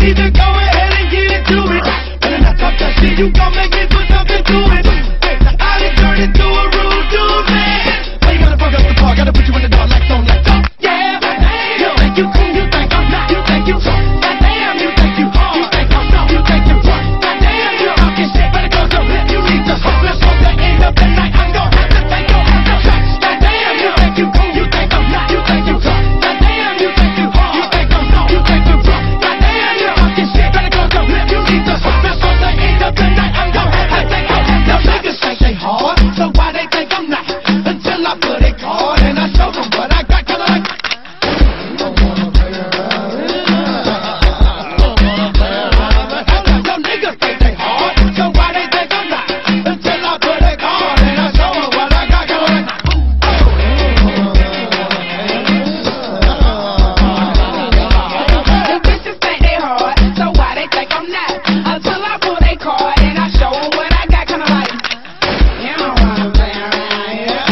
need to go ahead and get into it. Better not talk that shit, you gon' make me put something to it. I done turned into a rude dude, man. Why you gotta fuck up the car? Gotta put you in the dark, lights on, lights off. Yeah, you think you cool, you think I'm not, you think you tough. Goddamn, you think you hard, you think I'm soft, you think you rough. Goddamn, you talking shit, better close your lip. You need to stop. Let's hope the end of the night I'm gon' have to take your ass to church. Goddamn, you think you cool, you think I'm not, you think you tough. Goddamn, you think you hard, you think I'm soft, you think you rough. Goddamn, you talking shit, better close your lip. You need to stop. Let's hope the end of the night I'm gon' have to take your ass to church. Niggas think they hard, so why they think I'm not? Until I put it hard and I show them what I got, kinda like. Yo, niggas think they hard, so why they think I'm not? Until I put it hard and I show them what I got, kinda like. The bitches think they hard, so why they think I'm not? Until I pull they card and I show them what I got, kinda like. You don't wanna play around here.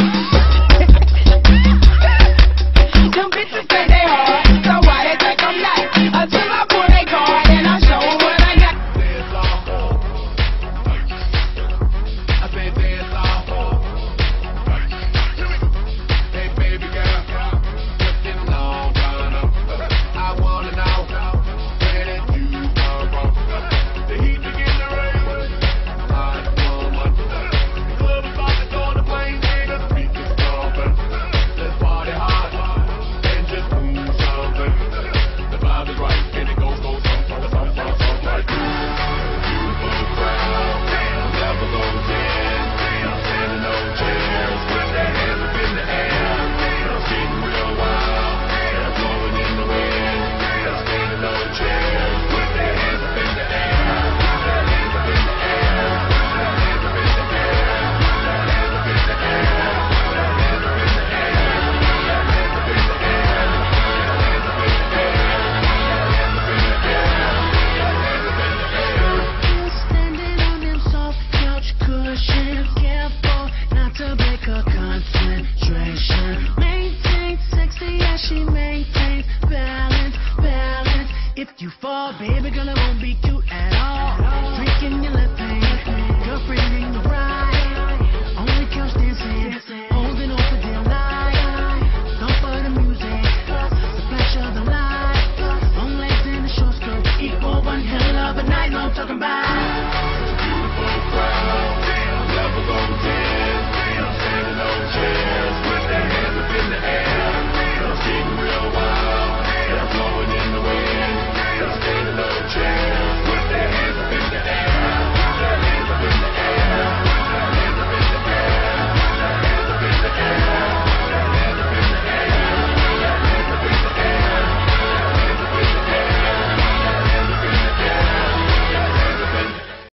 Them bitches think they hard, so why they think I'm not? Until I pull they card and I show them what I got. I said dance off. Hey baby girl, what's this long run up? I wanna know where did you come from? The heat begin to raise. Hot woman. The club is about to go on the plane, nigga. The beat is thumping. Let's party hard and just move something. The vibe is right and it goes thump like beautiful crowd. Never goes in. Standing no chairs with their hands up in the air. Getting real wild. Blowing in the wind. Standing no chairs with their hands up in the air. Hands up in the air. Hands up in the air. Hands up in the air. Hands up in the air. Hands up in the air. Hands up in the air. Hands up in the air. Standing on them soft couch cushions, careful not to break her concentration. Maintain sexy as she maintains balance, balance. If you fall, baby girl, it won't be cute as